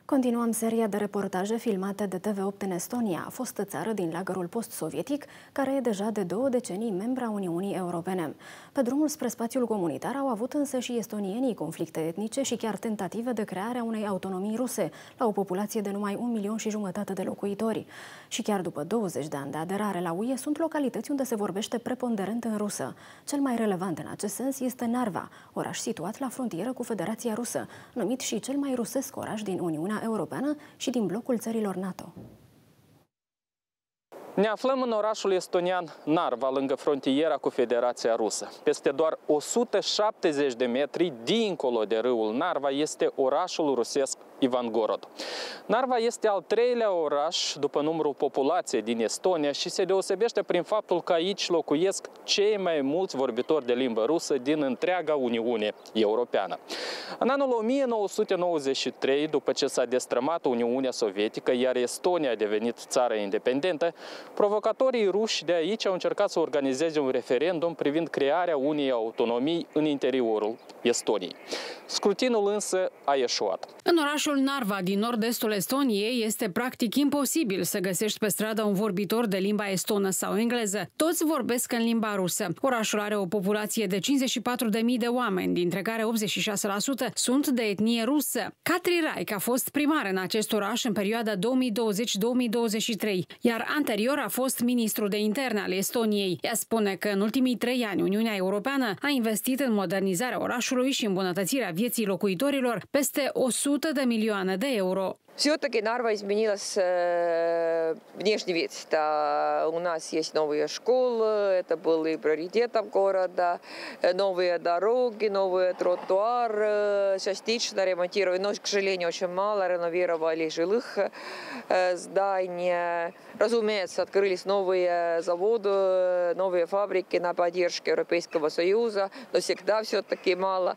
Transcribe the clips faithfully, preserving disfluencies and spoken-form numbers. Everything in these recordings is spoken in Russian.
Continuăm seria de reportaje filmate de T V opt în Estonia, fostă țară din lagărul post-sovietic, care e deja de două decenii membra Uniunii Europene. Pe drumul spre spațiul comunitar au avut însă și estonienii conflicte etnice și chiar tentative de creare a unei autonomii ruse, la o populație de numai un milion și jumătate de locuitori. Și chiar după douăzeci de ani de aderare la U E, sunt localități unde se vorbește preponderent în rusă. Cel mai relevant în acest sens este Narva, oraș situat la frontieră cu Federația Rusă, numit și cel mai rusesc oraș din Uniunea Europeană și din blocul țărilor NATO. Ne aflăm în orașul estonian Narva, lângă frontiera cu Federația Rusă. Peste doar o sută șaptezeci de metri dincolo de râul Narva este orașul rusesc Ivangorod. Narva este al treilea oraș după numărul populației din Estonia și se deosebește prin faptul că aici locuiesc cei mai mulți vorbitori de limbă rusă din întreaga Uniune Europeană. În anul o mie nouă sute nouăzeci și trei, după ce s-a destrămat Uniunea Sovietică, iar Estonia a devenit țară independentă, provocatorii ruși de aici au încercat să organizeze un referendum privind crearea unei autonomii în interiorul Estoniei. Scrutinul însă a eșuat. În orașul Narva, din nord-estul Estoniei, este practic imposibil să găsești pe stradă un vorbitor de limba estonă sau engleză. Toți vorbesc în limba rusă. Orașul are o populație de cincizeci și patru de mii de oameni, dintre care optzeci și șase la sută sunt de etnie rusă. Katri Raik a fost primar în acest oraș în perioada două mii douăzeci - două mii douăzeci și trei, iar anterior a fost ministru de interne al Estoniei. Ea spune că în ultimii trei ani Uniunea Europeană a investit în modernizarea orașului și îmbunătățirea vieții locuitorilor peste o sută de milioane de euro. Все-таки Нарва изменилась внешний вид. У нас есть новые школы, это было и приоритетом города, новые дороги, новые тротуары, частично ремонтировали, но, к сожалению, очень мало реновировали жилых зданий. Разумеется, открылись новые заводы, новые фабрики на поддержку Европейского Союза, но всегда все-таки мало.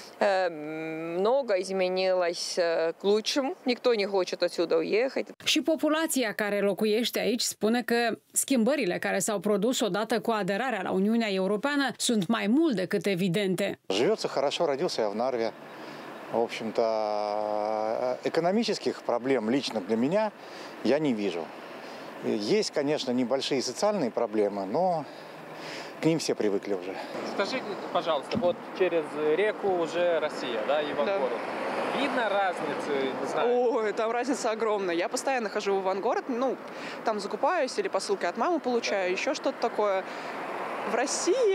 Много изменилось к лучшему, никто не хочет отсюда уехать. Și populația care locuiește aici spune că schimbările care s-au produs odată cu aderarea la Uniunea Europeană sunt mai mult decât evidente. Живется хорошо, родился я в Нарве. В общем-то, экономических проблем лично для меня я не вижу. Есть, конечно, небольшие социальные проблемы, но к ним все привыкли уже. Скажите, пожалуйста, вот через реку уже Россия, да, Ивангород. Да. Видно разницу, не знаю? Ой, там разница огромная. Я постоянно хожу в Ивангород, ну, там закупаюсь или посылки от мамы получаю, да. Еще что-то такое. В России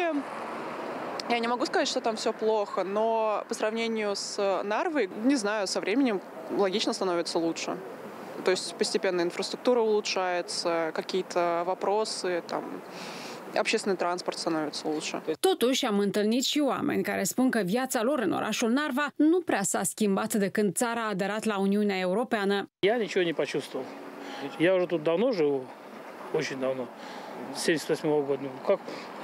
я не могу сказать, что там все плохо, но по сравнению с Нарвой, не знаю, со временем логично становится лучше. То есть постепенно инфраструктура улучшается, какие-то вопросы, там, общественный транспорт становится лучше. Totuși, am întâlnit și oameni care spun că viața lor în orașul Narva nu prea s-a schimbat de când țara a aderat la Uniunea Europeană. Я ничего не почувствовал. Я уже тут давно живу, очень давно, с семьдесят восьмого года. Как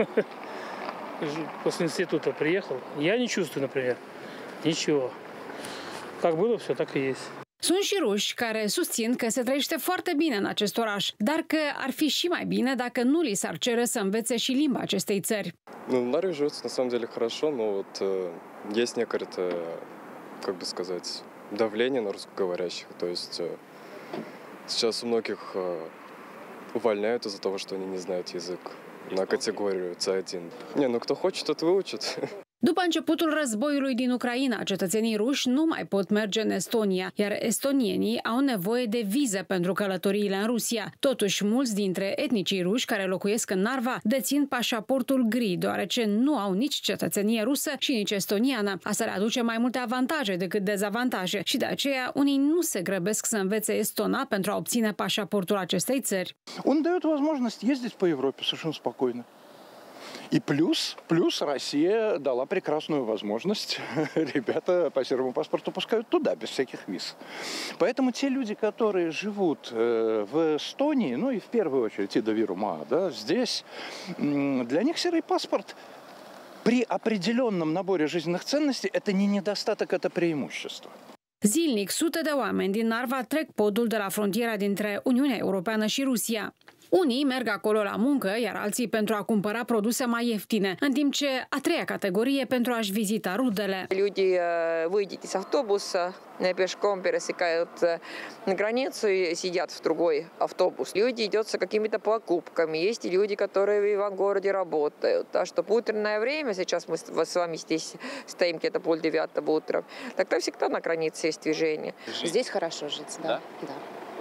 после института приехал, я не чувствую, например, ничего. Как было, все так и есть. Sunt și ruși care susțin că se trăiește foarte bine în acest oraș, dar că ar fi și mai bine dacă nu li s-ar cere să învețe și limba acestei țări. Ну, в Нарве живется на самом деле хорошо, но вот э, есть некоторое, как бы сказать, давление на русскоговорящих. То есть э, сейчас у многих э, увольняют из-за того, что они не знают язык на категорию С один. Не, ну кто хочет, тот выучит. După începutul războiului din Ucraina, cetățenii ruși nu mai pot merge în Estonia, iar estonienii au nevoie de vize pentru călătoriile în Rusia. Totuși, mulți dintre etnicii ruși care locuiesc în Narva dețin pașaportul gri, deoarece nu au nici cetățenie rusă și nici estoniană. Asta le aduce mai multe avantaje decât dezavantaje și de aceea unii nu se grăbesc să învețe estona pentru a obține pașaportul acestei țări. Он дает возможность ездить по Европе совершенно спокойно. И плюс, плюс Россия дала прекрасную возможность. Ребята по серому паспорту пускают туда, без всяких виз. Поэтому те люди, которые живут в Эстонии, ну и в первую очередь и Довирума, да, здесь, для них серый паспорт при определенном наборе жизненных ценностей это не недостаток, это преимущество. Zilnic, sute de oameni din Narva trec podul de la frontiera dintre Uniunea Europeană și Rusia. Unii merg acolo la muncă, iar alții pentru a cumpăra produse mai ieftine, în timp ce a treia categorie pentru a-și vizita rudele. Люди выйдут из автобуса, пешком пересекают границу и сидят в другой автобус. Люди идут за какими-то покупками. Есть и люди, которые в Ивангороде работают. Так что в утреннее время, сейчас мы с вами здесь стоим где-то полдевятого утром, тогда всегда на границе есть движение. Здесь хорошо жить, да. Да? Да.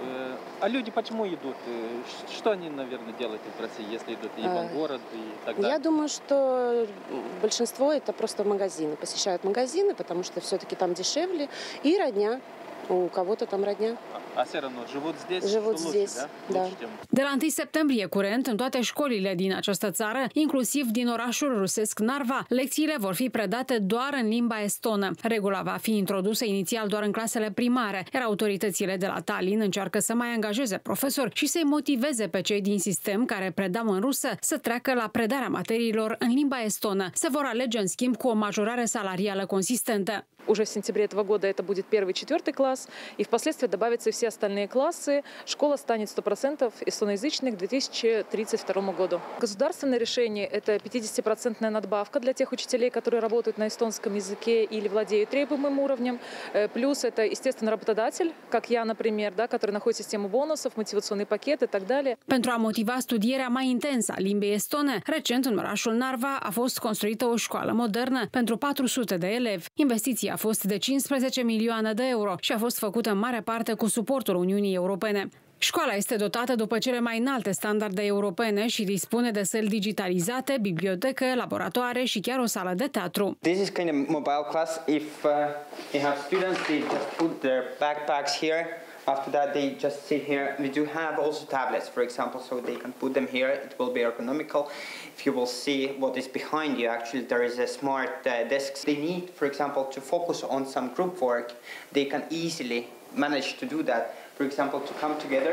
А люди почему идут? Что они, наверное, делают в России, если идут в Ивангород и так далее? Я думаю, что большинство это просто магазины. Посещают магазины, потому что все-таки там дешевле. И родня. У кого-то там родня. А все равно живут здесь? Живут лучше, здесь, да? да. Lучше, чем... De la întâi septembrie curent, în toate școlile din această țară, inclusiv din orașul rusesc Narva, lecțiile vor fi predate doar în limba estonă. Regula va fi introdusă inițial doar în clasele primare, iar autoritățile de la Tallinn încearcă să mai angajeze profesori și să-i motiveze pe cei din sistem care predau în rusă să treacă la predarea materiilor în limba estonă. Se vor alege, în schimb, cu o majorare salarială consistentă. Уже в сентябре этого года это будет первый-четвертый класс, и впоследствии добавятся все остальные классы. Школа станет сто процентов эстоноязычной к две тысячи тридцать второму году. Государственное решение – это пятидесятипроцентная надбавка для тех учителей, которые работают на эстонском языке или владеют требуемым уровнем. Плюс это, естественно, работодатель, как я, например, да, который находит систему бонусов, мотивационный пакет и так далее. Pentru a motiva studierea mai intensă a limbii estone, recent în orașul Narva a fost construită o școală modernă pentru patru sute de elevi. Investiția a fost de cincisprezece milioane de euro și a fost făcută în mare parte cu suportul Uniunii Europene. Școala este dotată după cele mai înalte standarde europene și dispune de săli digitalizate, bibliotecă, laboratoare și chiar o sală de teatru. This is kind of mobile class. If uh, you have students, they just put their backpacks here. After that, they just sit here. We do have also tablets, for example, so they can put them here. It will be ergonomical. If you will see what is behind you, actually there is a smart uh, desk. They need, for example, to focus on some group work. They can easily manage to do that. For example, to come together,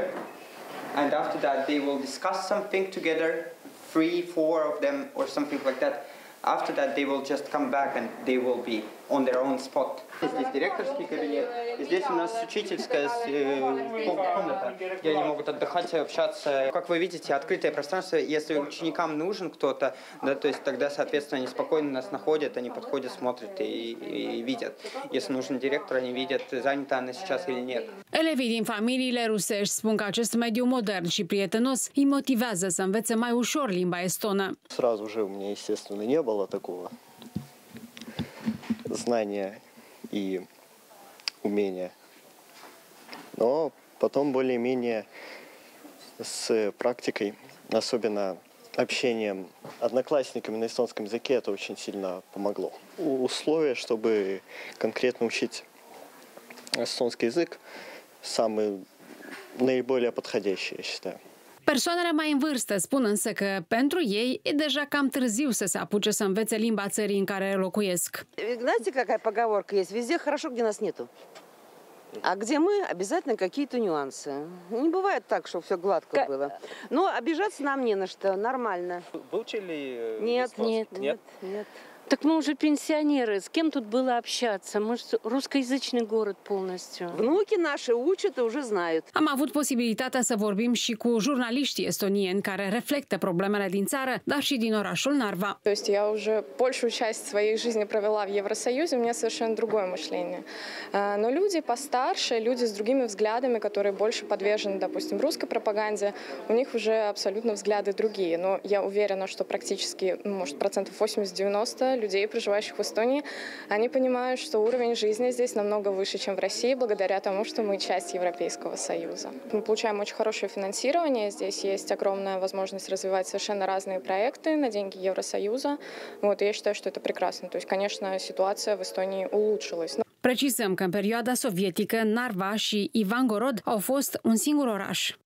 and after that they will discuss something together, three, four of them or something like that. After that they will just come back and they will be on their own spot. Здесь директорский кабинет, и здесь у нас учительская комната, где они могут отдыхать и общаться. Как вы видите, открытое пространство, если ученикам нужен кто-то, да, то есть тогда, соответственно, они спокойно нас находят, они подходят, смотрят и, и видят. Если нужен директор, они видят, занята она сейчас или нет. Elevii din familiile rusești spun că acest mediu modern și prietenos îi motivează să învețe mai ușor limba estonă. Сразу же у меня, естественно, не было такого знания и умения. Но потом более-менее с практикой, особенно общением одноклассниками на эстонском языке, это очень сильно помогло. Условия, чтобы конкретно учить эстонский язык, самые наиболее подходящие, я считаю. Persoanele mai în vârstă spun însă că pentru ei e deja cam târziu să se apuce să învețe limba țării în care locuiesc. Знаете, какая поговорка есть? Везде хорошо, где нас нету. А где мы, обязательно какие-то нюансы. Не бывает так, чтобы все гладко было. Но обижаться нам не на что, нормально. Вы учили? Нет, нет, нет, нет. Так мы уже пенсионеры. С кем тут было общаться? Мы же русскоязычный город полностью. Внуки наши учат и уже знают. Am avut posibilitatea să vorbim și cu jurnaliștii estonieni care reflectă problemele din țară, dar și din orașul Narva. То есть я уже большую часть своей жизни провела в Евросоюзе, у меня совершенно другое мышление. Но люди постарше, люди с другими взглядами, которые больше подвержены, допустим, русской пропаганде, у них уже абсолютно взгляды другие. Но я уверена, что практически, может, процентов восемьдесят-девяносто людей, проживающих в Эстонии, они понимают, что уровень жизни здесь намного выше, чем в России, благодаря тому, что мы часть Европейского Союза. Мы получаем очень хорошее финансирование, здесь есть огромная возможность развивать совершенно разные проекты на деньги Евросоюза. Вот, и я считаю, что это прекрасно. То есть, конечно, ситуация в Эстонии улучшилась. Precizăm că în perioada sovietică Narva și Ivangorod au fost un singur oraș.